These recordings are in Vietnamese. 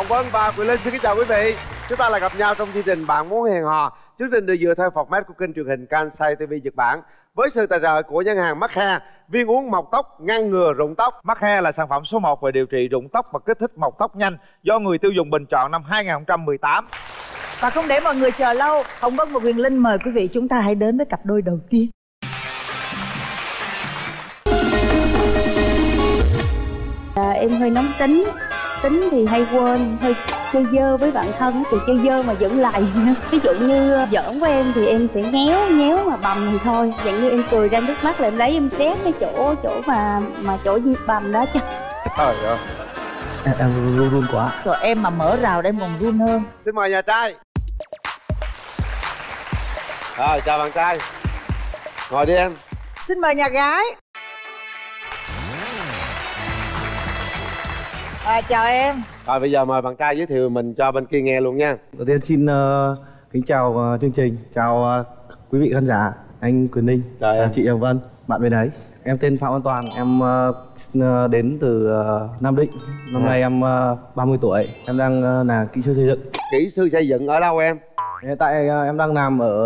Vân và Quyền Linh xin kính chào quý vị. Chúng ta lại gặp nhau trong chương trình Bạn Muốn Hẹn Hò. Chương trình được dựa theo format của kênh truyền hình Kansai TV Nhật Bản với sự tài trợ của ngân hàng Mắc Hair, viên uống mọc tóc ngăn ngừa rụng tóc. Mắc Hair là sản phẩm số 1 về điều trị rụng tóc và kích thích mọc tóc nhanh do người tiêu dùng bình chọn năm 2018. Và không để mọi người chờ lâu, Hồng Vân và Quyền Linh mời quý vị chúng ta hãy đến với cặp đôi đầu tiên. Em hơi nóng tính thì hay quên, hơi chơi dơ với bạn thân thì chơi dơ mà vẫn lầy. Ví dụ như giỡn với em thì em sẽ nhéo mà bầm thì thôi. Dạng như em cười ra nước mắt là em lấy em tét cái chỗ mà chỗ bầm đó chứ. Trời ơi, em run quá. Rồi em mà mở rào em còn run hơn. xin mời nhà trai. Rồi, chào bạn trai. Ngồi đi em. Xin mời nhà gái. Chào em. Rồi bây giờ mời bạn trai giới thiệu mình cho bên kia nghe luôn nha. Đầu tiên xin kính chào chương trình, chào quý vị khán giả, anh Quyền Linh, chị Hồng Vân, bạn bên đấy. Em tên Phạm Văn Toàn, em đến từ Nam Định. Năm nay em 30 tuổi, em đang là kỹ sư xây dựng. Kỹ sư xây dựng ở đâu em? Hiện tại em đang làm ở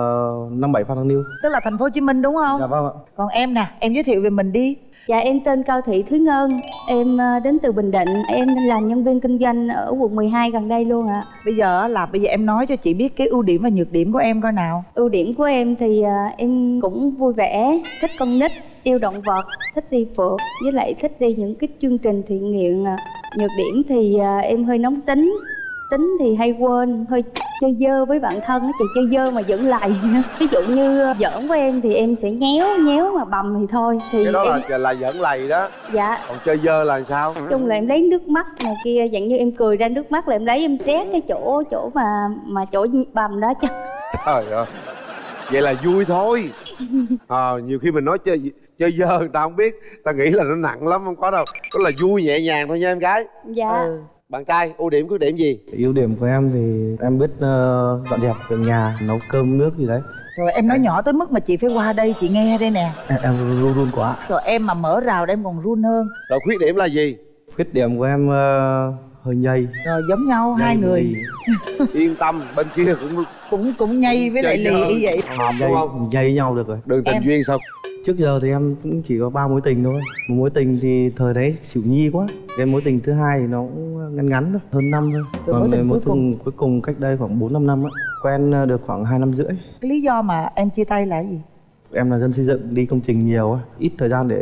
57 Phan Đăng Lưu. Tức là thành phố Hồ Chí Minh đúng không? Dạ vâng ạ. Còn em nè, em giới thiệu về mình đi. Dạ em tên Cao Thị Thúy Ngân, em đến từ Bình Định, em làm nhân viên kinh doanh ở quận 12 gần đây luôn ạ. Bây giờ em nói cho chị biết cái ưu điểm và nhược điểm của em coi nào. Ưu điểm của em thì em cũng vui vẻ, thích con nít, yêu động vật, thích đi phượt, với lại thích đi những cái chương trình thiện nguyện. Nhược điểm thì em hơi nóng tính thì hay quên, hơi chơi dơ với bạn thân á chị, chơi dơ mà vẫn lầy. Ví dụ như giỡn với em thì em sẽ nhéo mà bầm thì thôi. Thì cái đó em... là giỡn lầy đó. Dạ. Còn chơi dơ là sao? Nói chung là em lấy nước mắt này kia, dạng như em cười ra nước mắt là em lấy em trét cái chỗ mà chỗ bầm đó chứ. Trời ơi, vậy là vui thôi. Nhiều khi mình nói chơi dơ người ta không biết, ta nghĩ là nó nặng lắm, không có đâu. Đó là vui nhẹ nhàng thôi nha em gái. Dạ. Bạn trai ưu điểm khuyết điểm gì? Ưu điểm của em thì em biết dọn dẹp việc nhà, nấu cơm nước gì đấy. Rồi em nói nhỏ tới mức mà chị phải qua đây chị nghe đây nè. Em run quá. Rồi em mà mở rào em còn run hơn. Rồi khuyết điểm là gì? Khuyết điểm của em hơi nhây. Rồi giống nhau hai người. Yên tâm, bên kia cũng nhây với lại lì như vậy. Hợp đúng không? Nhây nhau được rồi. Đường tình duyên sao? Trước giờ thì em cũng chỉ có 3 mối tình thôi. Một mối tình thì thời đấy xỉu nhi quá. Cái mối tình thứ hai thì nó cũng ngắn thôi, hơn năm thôi. Còn mối tình cuối cùng cách đây khoảng 4-5 năm á. Quen được khoảng 2 năm rưỡi. Cái lý do mà em chia tay là gì? Em là dân xây dựng, đi công trình nhiều á, ít thời gian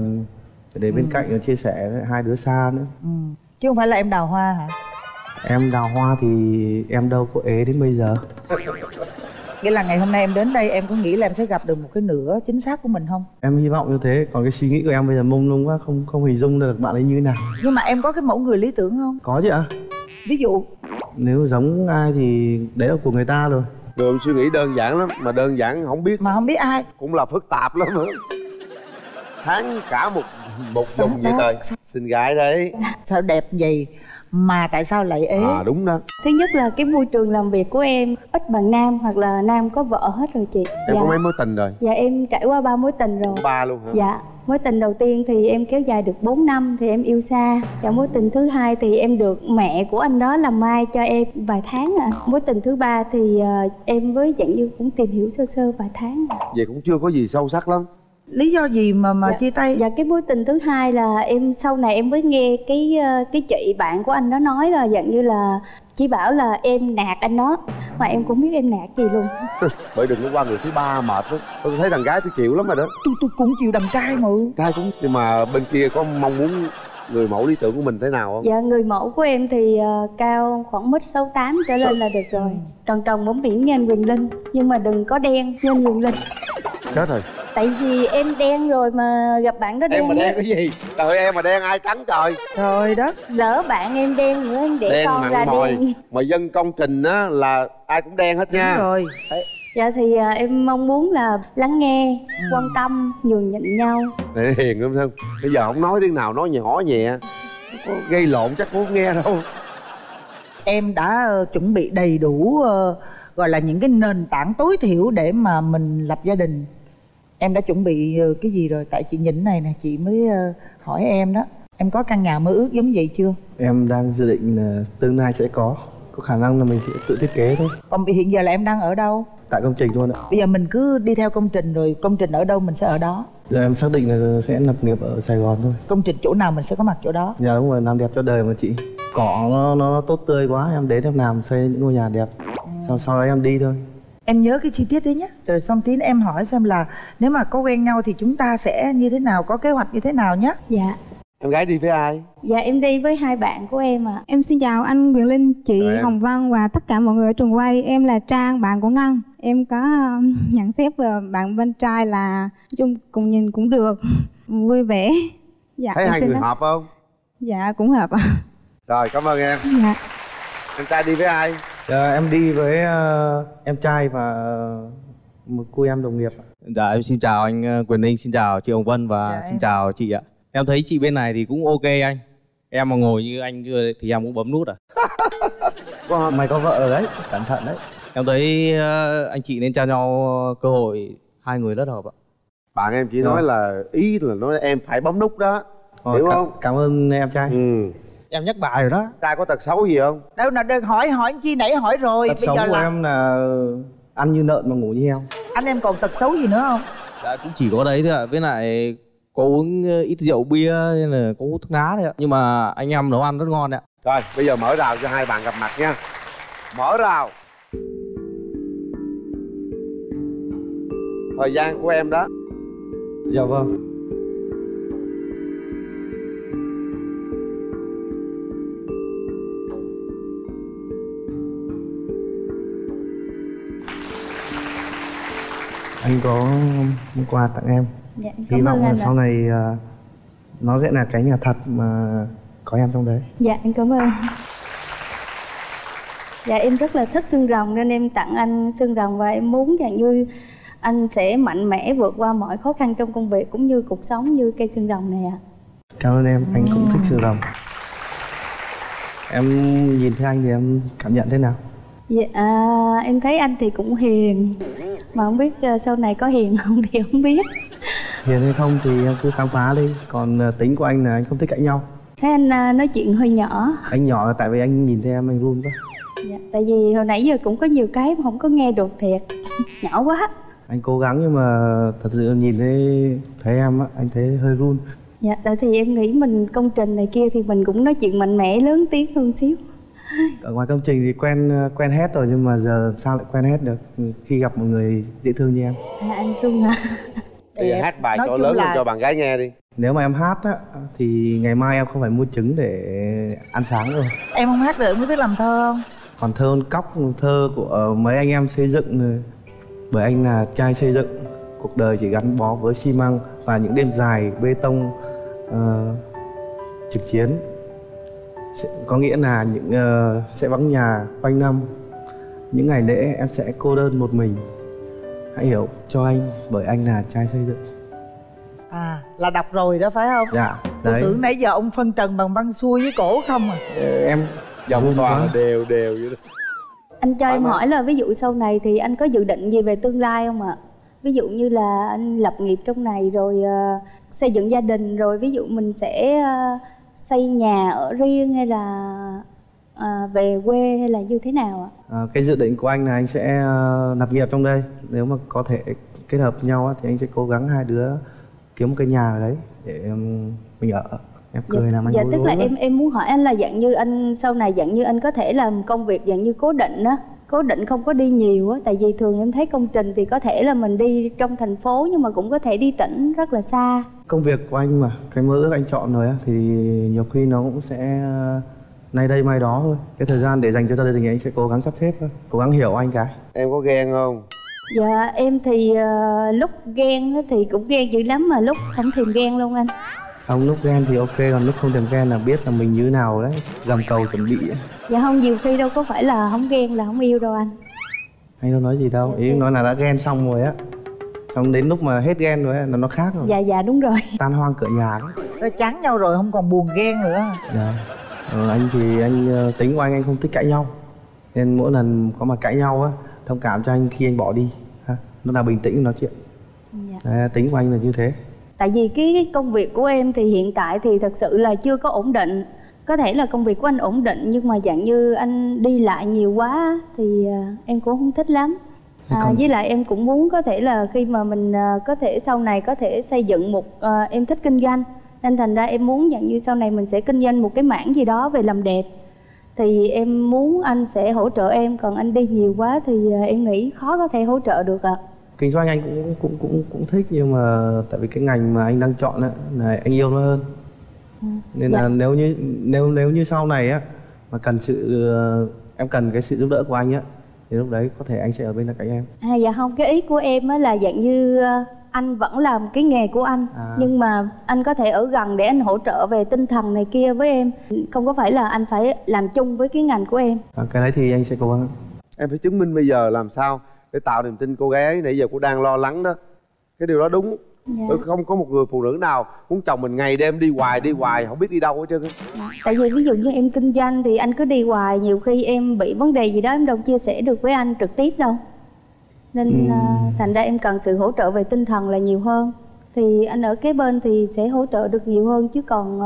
để bên cạnh chia sẻ với hai đứa xa nữa. Chứ không phải là em đào hoa hả? Em đào hoa thì em đâu có ế đến bây giờ. Nghĩa là ngày hôm nay em đến đây em có nghĩ là em sẽ gặp được một cái nửa chính xác của mình không? Em hy vọng như thế, còn cái suy nghĩ của em bây giờ mông lung quá, không hình dung được bạn ấy như thế nào. Nhưng mà em có cái mẫu người lý tưởng không? Có chứ ạ. Ví dụ? Nếu giống ai thì đấy là của người ta rồi. Đường suy nghĩ đơn giản lắm, mà đơn giản không biết. Mà không biết ai. Cũng là phức tạp lắm nữa. Tháng cả một vùng vậy trời. Xinh gái đấy. Sao đẹp vậy mà tại sao lại ế? Đúng đó. Thứ nhất là cái môi trường làm việc của em ít bằng nam, hoặc là nam có vợ hết rồi chị. Em có mấy mối tình rồi? Dạ em trải qua 3 mối tình rồi. 3 luôn hả? Dạ. Mối tình đầu tiên thì em kéo dài được 4 năm thì em yêu xa. Và mối tình thứ hai thì em được mẹ của anh đó làm mai cho em vài tháng ạ. Mối tình thứ ba thì em với dạng như cũng tìm hiểu sơ sơ vài tháng. Vậy cũng chưa có gì sâu sắc lắm. Lý do gì mà chia tay? Dạ cái mối tình thứ hai là em sau này em mới nghe cái chị bạn của anh đó nói là dạng như là chỉ bảo là em nạt anh đó, mà em cũng biết em nạt gì luôn. Bởi đừng có qua người thứ ba mệt lắm. Tôi thấy đàn gái tôi chịu lắm rồi đó. Tôi cũng chịu đàn trai mà. Trai cũng, nhưng mà bên kia có mong muốn người mẫu lý tưởng của mình thế nào không? Dạ người mẫu của em thì cao khoảng mét 68 trở lên là được rồi. Tròn bóng biển như anh Quyền Linh, nhưng mà đừng có đen như anh Quyền Linh. Chết rồi. Tại vì em đen rồi mà gặp bạn đó đen. Em mà đen cái gì? Trời, em mà đen ai trắng trời. Trời đất. Lỡ bạn em đen nữa em để đen con ra đen. Mà dân công trình á là ai cũng đen hết nha. Đúng rồi. Dạ thì em mong muốn là lắng nghe, quan tâm, nhường nhịn nhau. Để hiền lắm không? Bây giờ không nói tiếng nào, nói nhỏ nhẹ. Có gây lộn chắc cũng không nghe đâu. Em đã chuẩn bị đầy đủ gọi là những cái nền tảng tối thiểu để mà mình lập gia đình. Em đã chuẩn bị cái gì rồi? Tại chị nhìn này nè, chị mới hỏi em đó. Em có căn nhà mơ ước giống vậy chưa? Em đang dự định là tương lai sẽ có khả năng là mình sẽ tự thiết kế thôi. Còn hiện giờ là em đang ở đâu? Tại công trình luôn ạ. Bây giờ mình cứ đi theo công trình, rồi công trình ở đâu mình sẽ ở đó. Giờ em xác định là sẽ lập nghiệp ở Sài Gòn thôi. Công trình chỗ nào mình sẽ có mặt chỗ đó. Dạ đúng rồi, làm đẹp cho đời mà chị. Cỏ nó tốt tươi quá, em đến em làm xây những ngôi nhà đẹp. Sau đó em đi thôi. Em nhớ cái chi tiết đấy nhé. Rồi xong tí em hỏi xem là nếu mà có quen nhau thì chúng ta sẽ như thế nào, có kế hoạch như thế nào nhé. Dạ. Em gái đi với ai? Dạ em đi với 2 bạn của em ạ. Em xin chào anh Quyền Linh, chị Chào em. Hồng Vân và tất cả mọi người ở trường quay. Em là Trang, bạn của Ngân. Em có nhận xét về bạn bên trai là nói chung cùng nhìn cũng được, vui vẻ. Dạ, Thấy em hai xin người đó. hợp không? Dạ cũng hợp ạ. Rồi, cảm ơn em. Dạ. Em trai đi với ai? Em đi với em trai và một cô em đồng nghiệp. Dạ em xin chào anh Quyền Linh, xin chào chị Hồng Vân và Chào em. xin chào chị ạ. Em thấy chị bên này thì cũng ok anh. Em mà ngồi như anh thì em cũng bấm nút à. Mày có vợ rồi đấy, cẩn thận đấy. Em thấy anh chị nên trao nhau cơ hội, hai người rất hợp ạ. Bạn em chỉ nói là ý là nói em phải bấm nút đó. Hiểu không? Cảm ơn em trai. Ừ. Em nhắc bài rồi đó. Trai có tật xấu gì không? Đâu nào, đừng hỏi chi nãy hỏi rồi. Tật xấu của em là ăn như lợn mà ngủ như heo. Anh em còn tật xấu gì nữa không? Dạ cũng chỉ có đấy thôi ạ. Với lại có uống ít rượu bia nên là có hút thuốc lá đấy ạ. Nhưng mà anh em nấu ăn rất ngon đấy ạ. Rồi, bây giờ mở rào cho hai bạn gặp mặt nha. Mở rào. Thời gian của em đó. Dạ vâng. Anh có món quà tặng em. Dạ, Hy cảm vọng ơn là anh sau ạ. này nó sẽ là cái nhà thật mà có em trong đấy. Dạ em cảm ơn. Dạ em rất là thích xương rồng nên em tặng anh xương rồng, và em muốn dạng như anh sẽ mạnh mẽ vượt qua mọi khó khăn trong công việc cũng như cuộc sống như cây xương rồng này ạ. Cảm ơn em, anh cũng thích xương rồng. Em nhìn thấy anh thì em cảm nhận thế nào? Dạ, em thấy anh thì cũng hiền, mà không biết sau này có hiền không thì không biết. Hiền hay không thì em cứ khám phá đi. Còn tính của anh là anh không thích cãi nhau. Thấy anh nói chuyện hơi nhỏ. Anh nhỏ là tại vì anh nhìn thấy em anh run quá. Dạ, tại vì hồi nãy giờ cũng có nhiều cái mà không có nghe được thiệt. Nhỏ quá. Anh cố gắng nhưng mà thật sự nhìn thấy em á, anh thấy hơi run. Dạ, tại thì em nghĩ mình công trình này kia thì mình cũng nói chuyện mạnh mẽ lớn tiếng hơn xíu. Ở ngoài công trình thì quen hết rồi, nhưng mà giờ sao lại quen hết được khi gặp một người dễ thương như em. Anh Trung hả? Bây giờ hát bài Nói cho chung lớn là- lên cho bạn gái nghe đi. Nếu mà em hát á thì ngày mai em không phải mua trứng để ăn sáng rồi. Em không hát được, em có biết làm thơ không? Còn thơ cóc, thơ của mấy anh em xây dựng rồi. Bởi anh là trai xây dựng, cuộc đời chỉ gắn bó với xi măng và những đêm dài bê tông trực chiến. Có nghĩa là sẽ vắng nhà quanh năm. Những ngày lễ em sẽ cô đơn một mình. Hãy hiểu cho anh bởi anh là trai xây dựng. À, là đọc rồi đó phải không? Dạ, Tôi đấy. tưởng nãy giờ ông phân trần bằng văn xuôi với cổ không à. Em Dòng toàn là đều vậy đó. Anh cho em Mà- hỏi là ví dụ sau này thì anh có dự định gì về tương lai không ạ? Ví dụ như là anh lập nghiệp trong này rồi xây dựng gia đình, rồi ví dụ mình sẽ xây nhà ở riêng hay là về quê hay là như thế nào ạ? cái dự định của anh là anh sẽ lập nghiệp trong đây. Nếu mà có thể kết hợp nhau á, thì anh sẽ cố gắng hai đứa kiếm một cái nhà ở đấy để mình ở. Em cười làm anh Dạ bối tức rối là quá. em muốn hỏi anh là dạng như anh sau này dạng như anh có thể làm công việc dạng như cố định á, cố định không có đi nhiều á, tại vì thường em thấy công trình thì có thể là mình đi trong thành phố nhưng mà cũng có thể đi tỉnh rất là xa. Công việc của anh mà, cái mơ ước anh chọn rồi á, thì nhiều khi nó cũng sẽ nay đây mai đó thôi. Cái thời gian để dành cho gia đình anh sẽ cố gắng sắp xếp thôi, cố gắng hiểu anh cái. Em có ghen không? Dạ em thì lúc ghen á thì cũng ghen dữ lắm, mà lúc không thèm ghen luôn anh. Không, lúc ghen thì ok, còn lúc không thèm ghen là biết là mình như thế nào đấy, gầm cầu chuẩn bị ấy. Dạ không, nhiều khi đâu có phải là không ghen là không yêu đâu anh. Anh đâu nói gì đâu, ý nói là đã ghen xong rồi á, xong đến lúc mà hết ghen rồi á là nó khác rồi. Dạ đúng rồi. Tan hoang cửa nhà đấy. Rồi chán nhau rồi không còn buồn ghen nữa. Dạ. Anh thì anh tính của anh không thích cãi nhau, nên mỗi lần có mà cãi nhau á, thông cảm cho anh khi anh bỏ đi ha. Nó là bình tĩnh nói chuyện. Dạ. Đấy, tính của anh là như thế. Tại vì cái công việc của em thì hiện tại thì thật sự là chưa có ổn định. Có thể là công việc của anh ổn định nhưng mà dạng như anh đi lại nhiều quá thì em cũng không thích lắm. Với lại em cũng muốn có thể là khi mà mình có thể sau này có thể xây dựng một em thích kinh doanh, nên thành ra em muốn dạng như sau này mình sẽ kinh doanh một cái mảng gì đó về làm đẹp. Thì em muốn anh sẽ hỗ trợ em, còn anh đi nhiều quá thì em nghĩ khó có thể hỗ trợ được ạ. Kinh doanh anh cũng thích, nhưng mà tại vì cái ngành mà anh đang chọn ấy, là anh yêu nó hơn. Nên là nếu như sau này á mà cần em cần cái sự giúp đỡ của anh á, thì lúc đấy có thể anh sẽ ở bên cạnh em. Dạ không, cái ý của em á là dạng như anh vẫn làm cái nghề của anh, nhưng mà anh có thể ở gần để anh hỗ trợ về tinh thần này kia với em, không có phải là anh phải làm chung với cái ngành của em. Cái đấy thì anh sẽ cố gắng. Em phải chứng minh bây giờ làm sao để tạo niềm tin cô gái ấy. Nãy giờ cô đang lo lắng đó, cái điều đó đúng. Không có một người phụ nữ nào muốn chồng mình ngày đêm đi hoài không biết đi đâu hết trơn. Tại vì ví dụ như em kinh doanh thì anh cứ đi hoài, nhiều khi em bị vấn đề gì đó em đâu chia sẻ được với anh trực tiếp đâu, nên thành ra em cần sự hỗ trợ về tinh thần là nhiều hơn. Thì anh ở kế bên thì sẽ hỗ trợ được nhiều hơn, chứ còn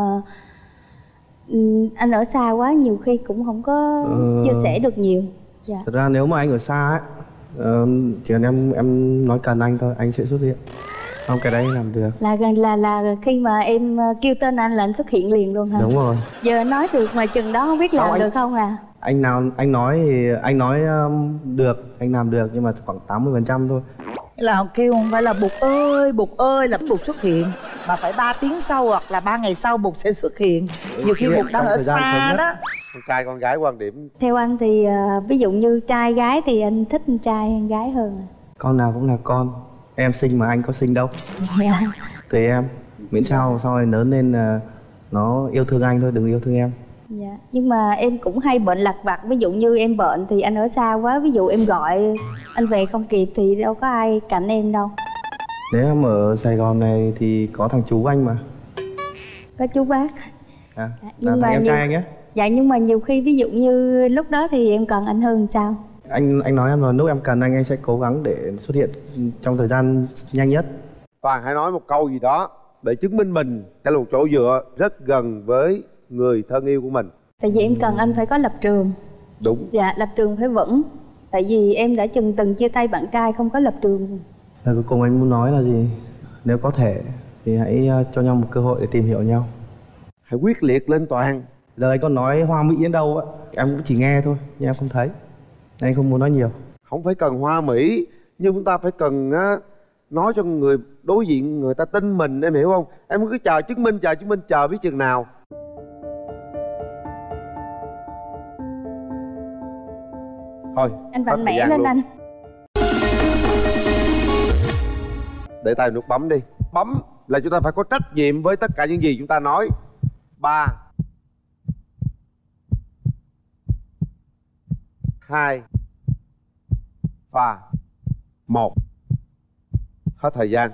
anh ở xa quá nhiều khi cũng không có chia sẻ được nhiều. Thật ra nếu mà anh ở xa ấy, chỉ cần em nói cần anh thôi, anh sẽ xuất hiện. Không, cái đấy làm được. Là khi mà em kêu tên anh là anh xuất hiện liền luôn hả? Đúng rồi. Giờ anh nói được mà chừng đó không biết làm được không à? Anh nói thì anh nói được, anh làm được, nhưng mà khoảng 80% thôi. Là kêu không phải là Bụt ơi là Bụt xuất hiện, mà phải 3 tiếng sau hoặc là 3 ngày sau Bụt sẽ xuất hiện. Nhiều khi Bụt đang ở xa đó. Con trai con gái quan điểm. Theo anh thì ví dụ như trai gái thì anh thích con trai hay gái hơn? Con nào cũng là con. Em xinh mà anh có xinh đâu. Tùy em. Miễn sao sau này lớn lên nó yêu thương anh thôi, đừng yêu thương em. Dạ. Nhưng mà em cũng hay bệnh lặt vặt. Ví dụ như em bệnh thì anh ở xa quá, ví dụ em gọi anh về không kịp thì đâu có ai cạnh em đâu. Nếu em ở Sài Gòn này thì có thằng chú anh mà. Có chú bác. Nhưng mà em trai anh á. Dạ, nhưng mà nhiều khi ví dụ như lúc đó thì em cần anh hơn sao? Anh nói em rồi, lúc em cần anh sẽ cố gắng để xuất hiện trong thời gian nhanh nhất. Toàn hãy nói một câu gì đó để chứng minh mình sẽ là một chỗ dựa rất gần với người thân yêu của mình. Tại vì em cần anh phải có lập trường. Đúng. Dạ, lập trường phải vững. Tại vì em đã từng chia tay bạn trai không có lập trường. Lời cuối cùng anh muốn nói là gì? Nếu có thể thì hãy cho nhau một cơ hội để tìm hiểu nhau. Hãy quyết liệt lên Toàn. Giờ anh còn nói hoa mỹ đến đâu á, em cũng chỉ nghe thôi, nhưng em không thấy. Anh không muốn nói nhiều. Không phải cần hoa mỹ, nhưng chúng ta phải cần nói cho người đối diện người ta tin mình, em hiểu không? Em cứ chờ chứng minh, chờ biết chừng nào. Thôi, anh mạnh mẽ lên luôn. Anh để tay nút bấm đi. Bấm là chúng ta phải có trách nhiệm với tất cả những gì chúng ta nói. 3 2 và 1. Hết thời gian.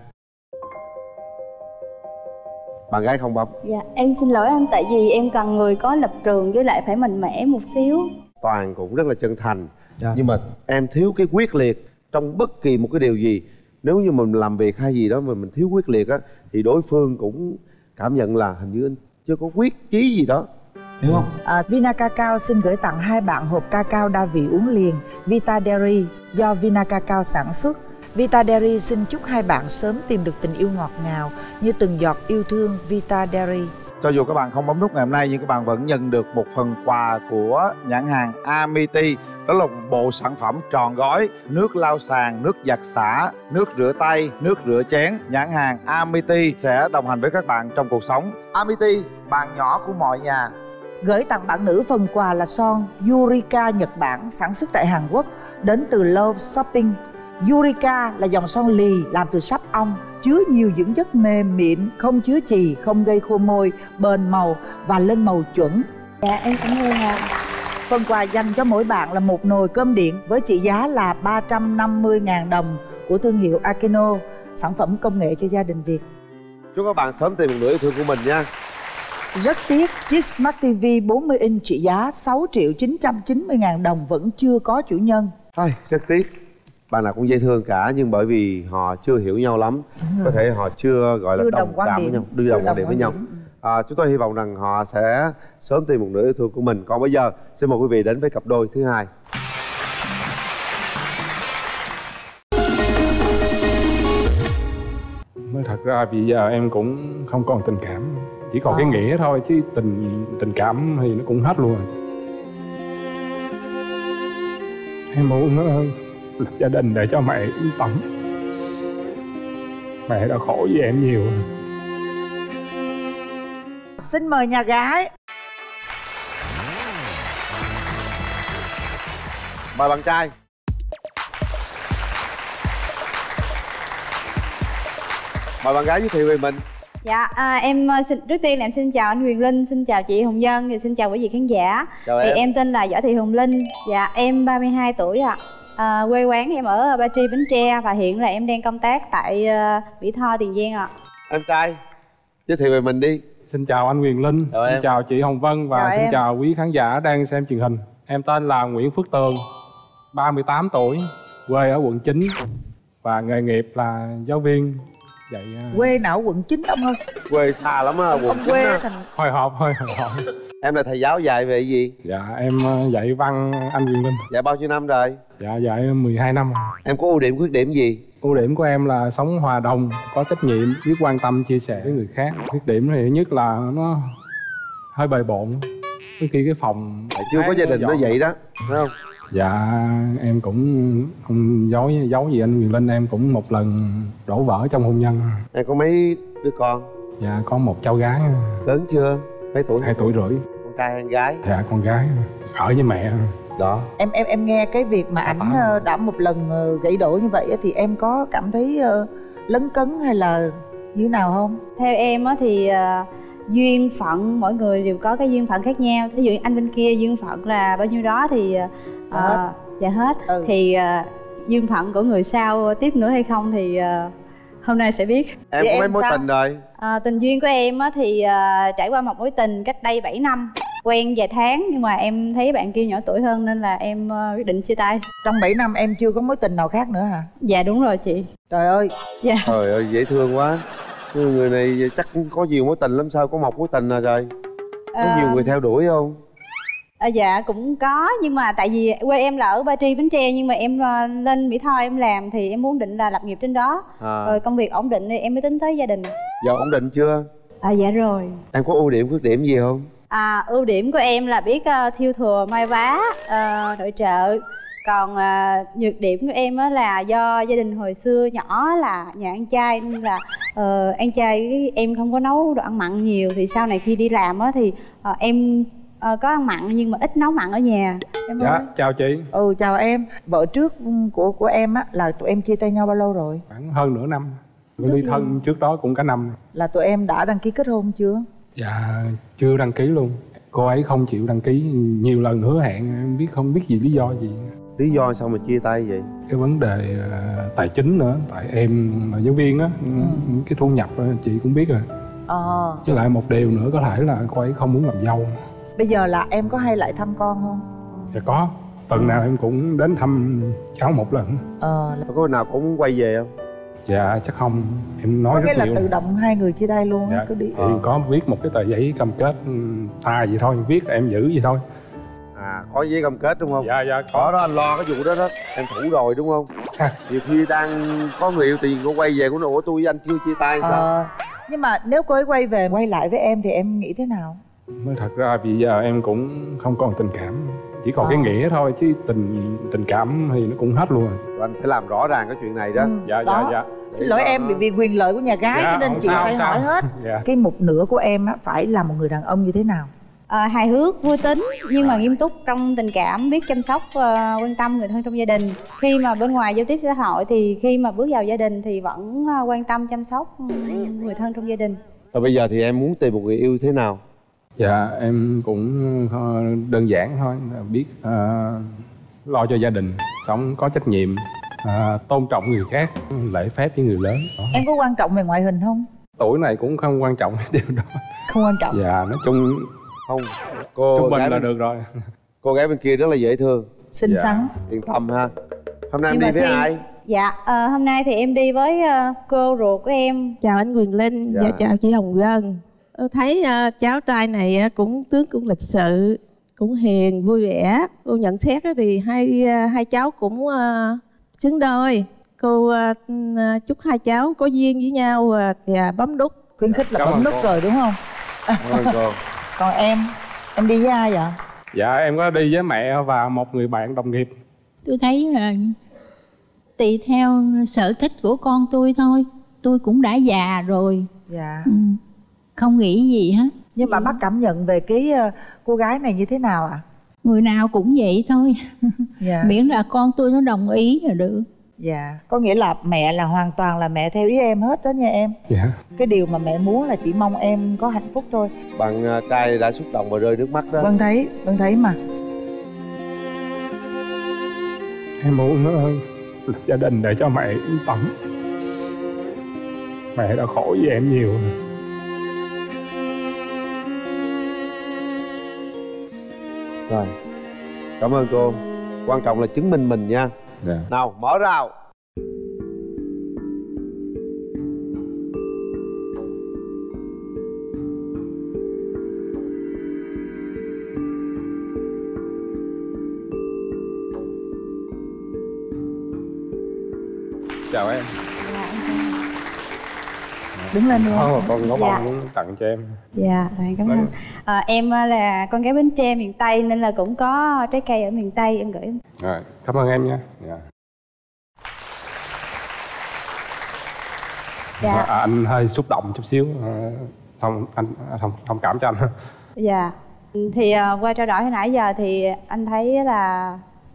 Bạn gái không bấm. Dạ, em xin lỗi anh, tại vì em cần người có lập trường với lại phải mạnh mẽ một xíu. Toàn cũng rất là chân thành, nhưng mà em thiếu cái quyết liệt trong bất kỳ một cái điều gì. Nếu như mình làm việc hay gì đó mà mình thiếu quyết liệt á, thì đối phương cũng cảm nhận là hình như anh chưa có quyết chí gì đó, hiểu không? Vina Cacao xin gửi tặng 2 bạn hộp cacao đa vị uống liền Vita Dairy do Vina Cacao sản xuất. Vita Dairy xin chúc 2 bạn sớm tìm được tình yêu ngọt ngào như từng giọt yêu thương Vita Dairy. Cho dù các bạn không bấm nút ngày hôm nay, nhưng các bạn vẫn nhận được một phần quà của nhãn hàng Amity. Đó là một bộ sản phẩm tròn gói: nước lau sàn, nước giặt xả, nước rửa tay, nước rửa chén. Nhãn hàng Amity sẽ đồng hành với các bạn trong cuộc sống. Amity, bạn nhỏ của mọi nhà. Gửi tặng bạn nữ phần quà là son Yurika Nhật Bản sản xuất tại Hàn Quốc, đến từ Love Shopping. Yurika là dòng son lì làm từ sáp ong, chứa nhiều dưỡng chất mềm mịn, không chứa chì, không gây khô môi, bền màu và lên màu chuẩn. Dạ, em cũng ơn ạ. Phần quà dành cho mỗi bạn là một nồi cơm điện với trị giá là 350.000 đồng của thương hiệu Akeno, sản phẩm công nghệ cho gia đình Việt. Chúc các bạn sớm tìm được nửa yêu thương của mình nha. Rất tiếc, chiếc Smart TV 40 inch trị giá 6.990.000 đồng vẫn chưa có chủ nhân. Rất tiếc. bạn nào cũng dễ thương cả, nhưng bởi vì họ chưa hiểu nhau lắm, có thể họ chưa gọi là đồng cảm với nhau, đưa đồng quan điểm với nhau. Chúng tôi hy vọng rằng họ sẽ sớm tìm một nửa yêu thương của mình. Còn bây giờ xin mời quý vị đến với cặp đôi thứ hai. Nói thật ra bây giờ em cũng không còn tình cảm, chỉ còn cái nghĩa thôi, chứ tình cảm thì nó cũng hết luôn rồi. Em muốn lập gia đình để cho mẹ yên tâm. Mẹ đã khổ với em nhiều. Xin mời nhà gái. Mời bạn trai. Mời bạn gái giới thiệu về mình. Dạ, trước tiên là em xin chào anh Quyền Linh, xin chào chị Hồng Vân, và xin chào quý vị khán giả. Chào thì em tên là Võ Thị Hồng Linh. Dạ, em 32 tuổi ạ. Quê quán em ở Ba Tri, Bến Tre, và hiện là em đang công tác tại Mỹ Tho, Tiền Giang ạ. Anh trai giới thiệu về mình đi. Xin chào anh Quyền Linh, xin chào chị Hồng Vân và xin chào quý khán giả đang xem truyền hình. Em tên là Nguyễn Phước Tường, 38 tuổi, quê ở quận 9 và nghề nghiệp là giáo viên. Vậy quê nào quận 9 ông ơi? Quê xa lắm á, quận 9 á. Hồi hộp. Em là thầy giáo dạy về gì? Dạ em dạy văn anh Quyền Linh. Dạy bao nhiêu năm rồi? Dạ dạy 12 năm. Em có ưu điểm khuyết điểm gì? Ưu điểm của em là sống hòa đồng, có trách nhiệm, biết quan tâm chia sẻ với người khác. Khuyết điểm thì thứ nhất là nó hơi bề bộn, đôi khi cái phòng chưa có gia đình nó vậy đó, phải không? Dạ em cũng không giấu gì anh Quyền Linh, em cũng một lần đổ vỡ trong hôn nhân. Em có mấy đứa con? Dạ có một cháu gái. Lớn chưa? Mấy tuổi? 2 tuổi rưỡi. Con trai hay con gái? Dạ con gái, ở với mẹ. Đó. Em nghe cái việc mà ảnh đã một lần gãy đổ như vậy thì em có cảm thấy lấn cấn hay là như thế nào không? Theo em thì duyên phận mỗi người đều có cái duyên phận khác nhau. Ví dụ anh bên kia duyên phận là bao nhiêu đó thì hết. Dạ hết. Thì duyên phận của người sau tiếp nữa hay không thì hôm nay sẽ biết. Em có mấy mối tình rồi? Tình duyên của em thì trải qua một mối tình cách đây 7 năm. Quen vài tháng nhưng mà em thấy bạn kia nhỏ tuổi hơn nên là em quyết định chia tay. Trong 7 năm em chưa có mối tình nào khác nữa hả? Dạ đúng rồi chị. Trời ơi. Dạ. Trời ơi dễ thương quá. Người này chắc có nhiều mối tình lắm, sao có một mối tình nào rồi? Có nhiều người theo đuổi không? Dạ cũng có, nhưng mà tại vì quê em là ở Ba Tri, Bến Tre, nhưng mà em lên Mỹ Tho em làm thì em muốn định là lập nghiệp trên đó. Rồi công việc ổn định thì em mới tính tới gia đình. Giờ ổn định chưa? Dạ rồi. Em có ưu điểm khuyết điểm gì không? Ưu điểm của em là biết thiêu thùa may vá, nội trợ. Còn nhược điểm của em là do gia đình hồi xưa nhỏ là nhà ăn chay, nên là ăn chay em không có nấu đồ ăn mặn nhiều. Thì sau này khi đi làm thì em có ăn mặn nhưng mà ít nấu mặn ở nhà. Em dạ chào chị. Chào em. Vợ trước của em là tụi em chia tay nhau bao lâu rồi? Khoảng hơn nửa năm. Ly thân trước đó cũng cả năm. Là tụi em đã đăng ký kết hôn chưa? Dạ chưa đăng ký luôn. Cô ấy không chịu đăng ký, nhiều lần hứa hẹn, em không biết gì lý do gì. Lý do sao mà chia tay vậy? Cái vấn đề tài chính nữa. Tại em là giáo viên á, cái thu nhập chị cũng biết rồi. Với lại một điều nữa có thể là cô ấy không muốn làm dâu. Bây giờ là em có hay lại thăm con không? Dạ có. Tuần nào em cũng đến thăm cháu một lần. Có nào cũng quay về không? Dạ chắc không. Em nói rất nhiều. Có nghĩa là tự động hai người chia tay luôn. Dạ. Cứ đi. Em có viết một cái tờ giấy cam kết tay vậy thôi, viết em giữ vậy thôi. Có giấy cam kết đúng không? Dạ có. Đó anh lo cái vụ đó em thủ rồi đúng không? Nhiều khi đang có người yêu tiền cô quay về cũng nói ủa tôi với anh chưa chia tay sao? Nhưng mà nếu cô ấy quay lại với em thì em nghĩ thế nào? Nói thật ra bây giờ em cũng không còn tình cảm, chỉ còn cái nghĩa thôi, chứ tình cảm thì nó cũng hết luôn rồi. Anh phải làm rõ ràng cái chuyện này đó. Dạ. Xin lỗi em vì quyền lợi của nhà gái cho nên chị phải hỏi hết. Cái một nửa của em phải là một người đàn ông như thế nào? Hài hước, vui tính nhưng mà nghiêm túc trong tình cảm, biết chăm sóc, quan tâm người thân trong gia đình. Khi mà bên ngoài giao tiếp xã hội thì khi mà bước vào gia đình thì vẫn quan tâm chăm sóc người thân trong gia đình. Rồi bây giờ thì em muốn tìm một người yêu thế nào? Dạ em cũng đơn giản thôi, biết lo cho gia đình, sống có trách nhiệm, tôn trọng người khác, lễ phép với người lớn. Em có quan trọng về ngoại hình không? Tuổi này cũng không quan trọng cái điều đó. Không quan trọng? Dạ nói chung không, trung bình là được rồi. Cô gái bên kia rất là dễ thương, xinh xắn, yên tâm ha. Hôm nay em đi với ai? Dạ, hôm nay thì em đi với cô ruột của em. Chào anh Quyền Linh và chào chị Hồng Vân. Thấy cháu trai này cũng tướng cũng lịch sự, cũng hiền, vui vẻ. Cô nhận xét thì hai cháu cũng xứng đôi. Cô chúc hai cháu có duyên với nhau và bấm đúc. Khuyến khích là bấm đúc rồi đúng không? Cảm ơn cô. Còn em đi với ai vậy? Dạ em có đi với mẹ và một người bạn đồng nghiệp. Tôi thấy tùy theo sở thích của con tôi thôi. Tôi cũng đã già rồi. Dạ. Không nghĩ gì hết. Nhưng mà bác cảm nhận về cái cô gái này như thế nào ạ? Người nào cũng vậy thôi. Dạ. Miễn là con tôi nó đồng ý là được. Dạ. Có nghĩa là mẹ là hoàn toàn là mẹ theo ý em hết đó nha em. Dạ. Cái điều mà mẹ muốn là chỉ mong em có hạnh phúc thôi. Bạn trai đã xúc động và rơi nước mắt đó. Vân thấy mà. Em muốn lập gia đình để cho mẹ yên tâm. Mẹ đã khổ với em nhiều. Rồi, cảm ơn cô. Quan trọng là chứng minh mình nha. Nào, mở rào. Chào em. Đứng lên luôn. Con có mong muốn tặng cho em. Dạ, rồi cảm ơn. Em là con gái Bến Tre miền Tây nên là cũng có trái cây ở miền Tây em gửi. Rồi, cảm ơn em nha. Dạ. Anh hơi xúc động chút xíu. Thông cảm cho anh. Dạ. Thì qua trao đổi hồi nãy giờ thì anh thấy là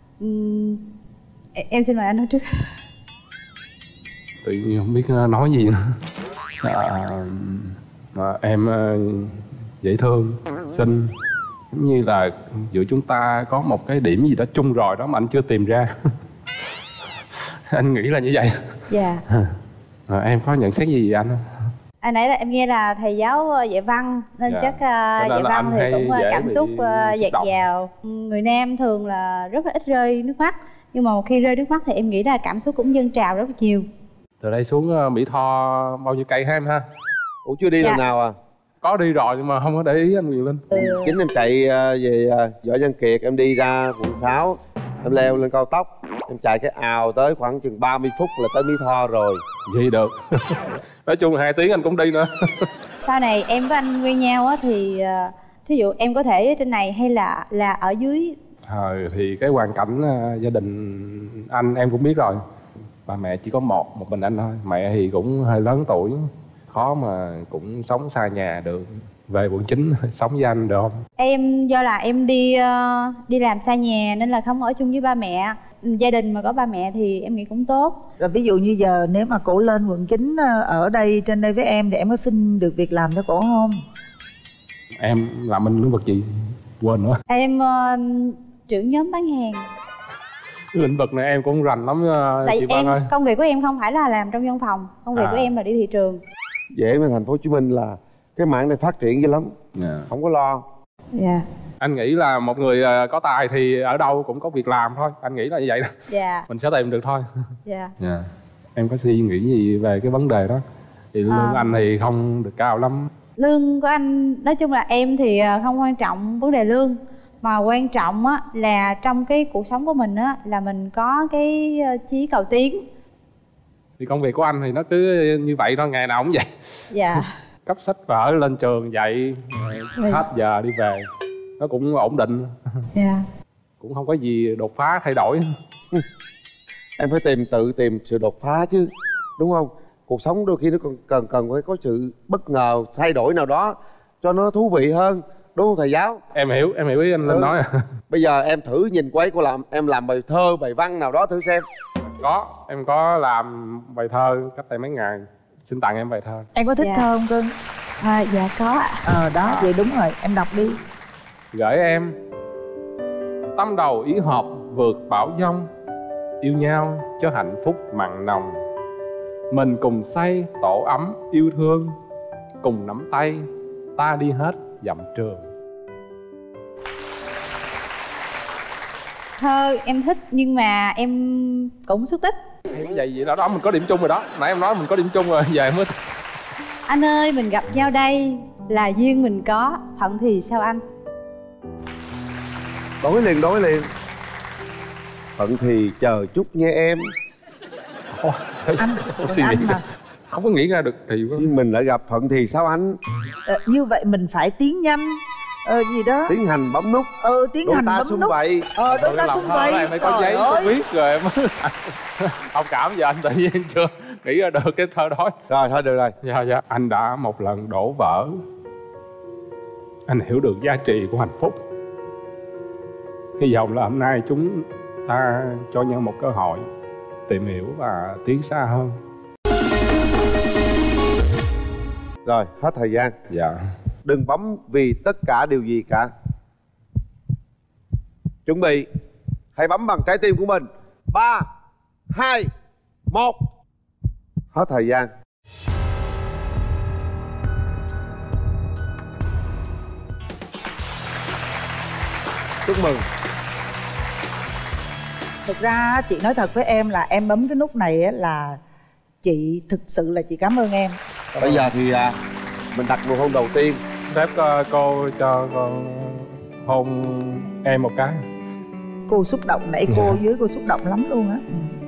em xin mời anh nói trước. Tự nhiên không biết nói gì nữa. Em dễ thương, xinh, giống như là giữa chúng ta có một cái điểm gì đó chung rồi đó mà anh chưa tìm ra. Anh nghĩ là như vậy. Dạ. Em có nhận xét gì về anh không? Nãy là em nghe là thầy giáo dạy văn nên chắc dạy văn thì cũng cảm xúc dạt dào. Người nam thường là rất là ít rơi nước mắt, nhưng mà một khi rơi nước mắt thì em nghĩ là cảm xúc cũng dâng trào rất là nhiều. Từ đây xuống Mỹ Tho bao nhiêu cây ha em ha? Ủa chưa đi lần nào à? Có đi rồi nhưng mà không có để ý anh Quyền Linh. Chính em chạy về Võ Văn Kiệt, em đi ra quận 6, em leo lên cao tốc, em chạy cái ào tới khoảng chừng 30 phút là tới Mỹ Tho rồi. Vậy được. Nói chung 2 tiếng anh cũng đi nữa. Sau này em với anh quen nhau á thì thí dụ em có thể ở trên này hay là ở dưới? Thì cái hoàn cảnh gia đình anh em cũng biết rồi. Ba mẹ chỉ có một mình anh thôi. Mẹ thì cũng hơi lớn tuổi, khó mà cũng sống xa nhà được. Về quận 9 sống với anh được không? Em do là em đi làm xa nhà nên là không ở chung với ba mẹ. Gia đình mà có ba mẹ thì em nghĩ cũng tốt. Rồi ví dụ như giờ nếu mà cổ lên quận 9 ở đây trên đây với em thì em có xin được việc làm cho cổ không? Em làm bên lĩnh vực gì? Quên nữa. Em trưởng nhóm bán hàng. Lĩnh vực này em cũng rành lắm chị Vân ơi. Công việc của em không phải là làm trong văn phòng. Công việc của em là đi thị trường. Dễ mà thành phố Hồ Chí Minh là cái mảng này phát triển dữ lắm. Không có lo. Dạ. Anh nghĩ là một người có tài thì ở đâu cũng có việc làm thôi. Anh nghĩ là như vậy đó. Dạ. Mình sẽ tìm được thôi. Dạ. Em có suy nghĩ gì về cái vấn đề đó? Thì lương anh thì không được cao lắm. Lương của anh, nói chung là em thì không quan trọng vấn đề lương. Mà quan trọng á là trong cái cuộc sống của mình á là mình có cái chí cầu tiến. Thì công việc của anh thì nó cứ như vậy thôi, ngày nào cũng vậy. Dạ. Cấp sách vở lên trường dạy, hết giờ đi về. Nó cũng ổn định. Dạ. Cũng không có gì đột phá thay đổi. Em phải tự tìm sự đột phá chứ, đúng không? Cuộc sống đôi khi nó còn cần phải có sự bất ngờ, thay đổi nào đó cho nó thú vị hơn, đúng không thầy giáo? Em hiểu ý anh Linh nói. Bây giờ em thử nhìn quấy cô em làm bài thơ, bài văn nào đó thử xem. Em có làm bài thơ cách đây mấy ngày. Xin tặng em bài thơ. Em có thích thơ không cưng? Dạ có ạ. Đó, vậy đúng rồi, em đọc đi. Gửi em. Tâm đầu ý hợp vượt bão giông, yêu nhau cho hạnh phúc mặn nồng. Mình cùng xây tổ ấm yêu thương, cùng nắm tay ta đi hết dặm trường. thơ em thích nhưng mà em cũng xúc tích. Vậy đó mình có điểm chung rồi đó. Nãy em nói mình có điểm chung rồi, giờ em mới... Anh ơi mình gặp nhau đây là duyên mình có, phận thì sao anh? Đối liền. Phận thì chờ chút nha em. Anh mà không có nghĩ ra được thì nhưng mình lại gặp phận thì sao anh? Như vậy mình phải tiến nhanh gì đó, tiến hành bấm nút. Tiến hành bấm nút. Vậy đôi ta xung vầy. Em phải có giấy có viết rồi em thông cảm giờ anh tự nhiên chưa nghĩ ra được cái thơ đó. Rồi thôi được rồi. Dạ. Anh đã một lần đổ vỡ, anh hiểu được giá trị của hạnh phúc. Hy vọng là hôm nay chúng ta cho nhau một cơ hội tìm hiểu và tiến xa hơn. Rồi hết thời gian. Dạ. Đừng bấm vì tất cả điều gì cả. Chuẩn bị. Hãy bấm bằng trái tim của mình. 3, 2, 1. Hết thời gian. Chúc mừng. Thực ra chị nói thật với em là em bấm cái nút này là chị thực sự là chị cảm ơn em. Bây giờ thì mình đặt nụ hôn đầu tiên. Phép cô cho con hôn em một cái. Cô xúc động, nãy cô dưới cô xúc động lắm luôn á.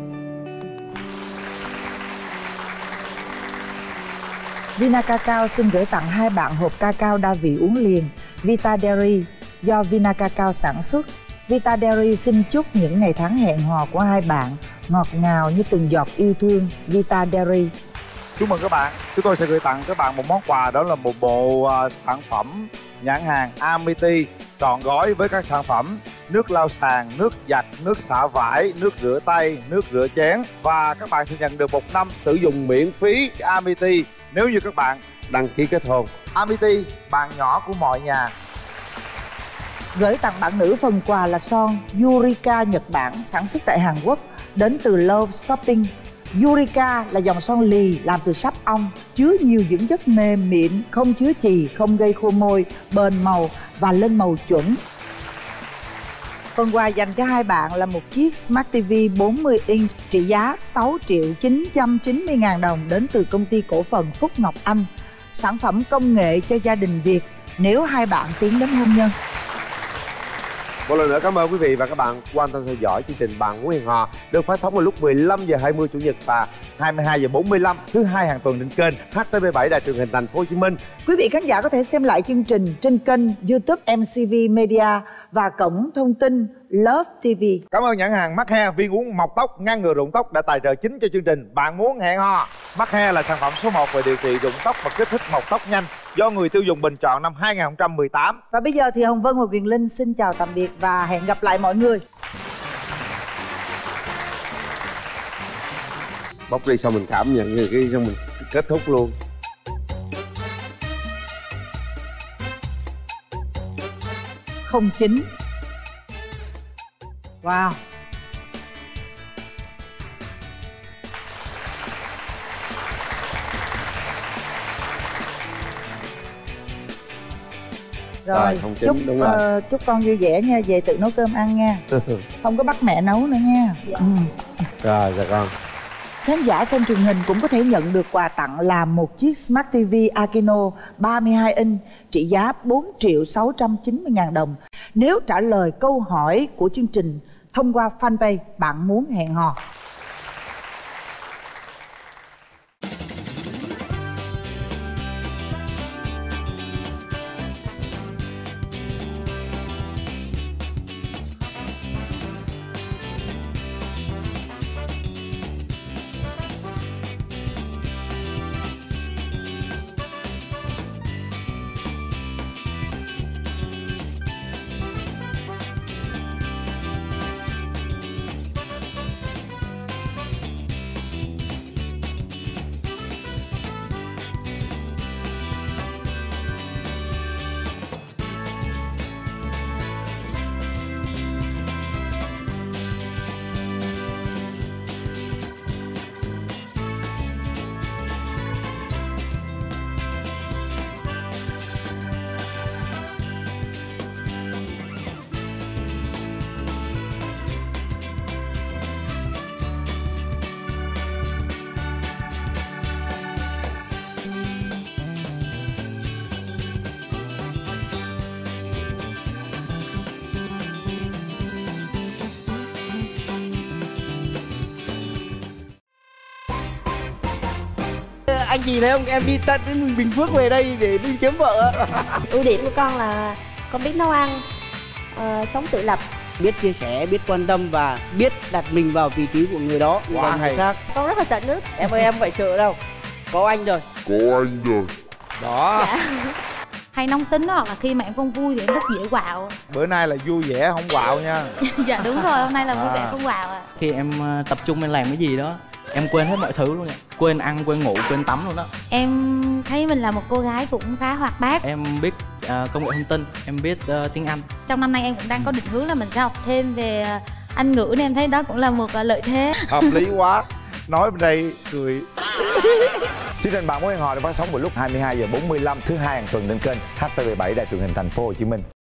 Vina Cacao xin gửi tặng hai bạn hộp cacao đa vị uống liền Vita Dairy do Vina Cacao sản xuất. Vita Dairy xin chúc những ngày tháng hẹn hò của hai bạn ngọt ngào như từng giọt yêu thương. Vita Dairy. Chúc mừng các bạn. Chúng tôi sẽ gửi tặng các bạn một món quà, đó là một bộ sản phẩm nhãn hàng Amity trọn gói với các sản phẩm nước lau sàn, nước giặt, nước xả vải, nước rửa tay, nước rửa chén. Và các bạn sẽ nhận được 1 năm sử dụng miễn phí Amity nếu như các bạn đăng ký kết hôn. Amity, bạn nhỏ của mọi nhà. Gửi tặng bạn nữ phần quà là son Yurika Nhật Bản sản xuất tại Hàn Quốc đến từ Love Shopping. Yurika là dòng son lì làm từ sáp ong, chứa nhiều dưỡng chất mềm mịn, không chứa chì, không gây khô môi, bền màu và lên màu chuẩn. Phần quà dành cho hai bạn là một chiếc Smart TV 40 inch trị giá 6.990.000 đồng đến từ công ty cổ phần Phúc Ngọc Anh. Sản phẩm công nghệ cho gia đình Việt nếu hai bạn tiến đến hôn nhân. Một lần nữa cảm ơn quý vị và các bạn quan tâm theo dõi chương trình Bạn Muốn Hẹn Hò được phát sóng vào lúc 15h20 Chủ nhật và 22h45 thứ hai hàng tuần trên kênh HTV7 Đài Truyền hình Thành phố Hồ Chí Minh. Quý vị khán giả có thể xem lại chương trình trên kênh YouTube MCV Media và cổng thông tin Love TV. Cảm ơn nhãn hàng Mắc Hair, viên uống mọc tóc ngăn ngừa rụng tóc đã tài trợ chính cho chương trình Bạn Muốn Hẹn Hò. Mắc Hair là sản phẩm số 1 về điều trị rụng tóc và kích thích mọc tóc nhanh do người tiêu dùng bình chọn năm 2018. Và bây giờ thì Hồng Vân và Quyền Linh xin chào tạm biệt và hẹn gặp lại mọi người. Bóc đi xong mình cảm nhận cái xong mình kết thúc luôn. Không chín. Wow. Rồi, chúc, đúng rồi. Chúc con vui vẻ nha, về tự nấu cơm ăn nha. Không có bắt mẹ nấu nữa nha. Dạ. Rồi, dạ con. Khán giả xem truyền hình cũng có thể nhận được quà tặng là một chiếc Smart TV Akino 32 inch trị giá 4.690.000 đồng nếu trả lời câu hỏi của chương trình thông qua fanpage Bạn Muốn Hẹn Hò. anh chị thấy không, em đi tận đến Bình Phước về đây để đi kiếm vợ. Ưu điểm của con là con biết nấu ăn, sống tự lập, biết chia sẻ, biết quan tâm và biết đặt mình vào vị trí của người đó, người khác. Con rất là sợ nước. Em ơi, em phải sợ đâu, có anh rồi. Đó. Dạ. Hay nóng tính đó, hoặc là khi mà em không vui thì em rất dễ quạo. Bữa nay là vui vẻ không quạo nha. Dạ đúng rồi, hôm nay là vui vẻ không quạo ạ. Khi em tập trung em làm cái gì đó, em quên hết mọi thứ luôn ạ. Quên ăn, quên ngủ, quên tắm luôn đó. Em thấy mình là một cô gái cũng khá hoạt bát. Em biết công nghệ thông tin, em biết tiếng Anh. Trong năm nay em cũng đang có định hướng là mình sẽ học thêm về Anh ngữ, nên em thấy đó cũng là một lợi thế. Hợp lý quá. Nói bên đây cười. Chương trình Bạn Muốn Hẹn Hò được phát sóng vào lúc 22h45 thứ hai hàng tuần trên kênh HTV7 Đài Truyền hình Thành phố Hồ Chí Minh.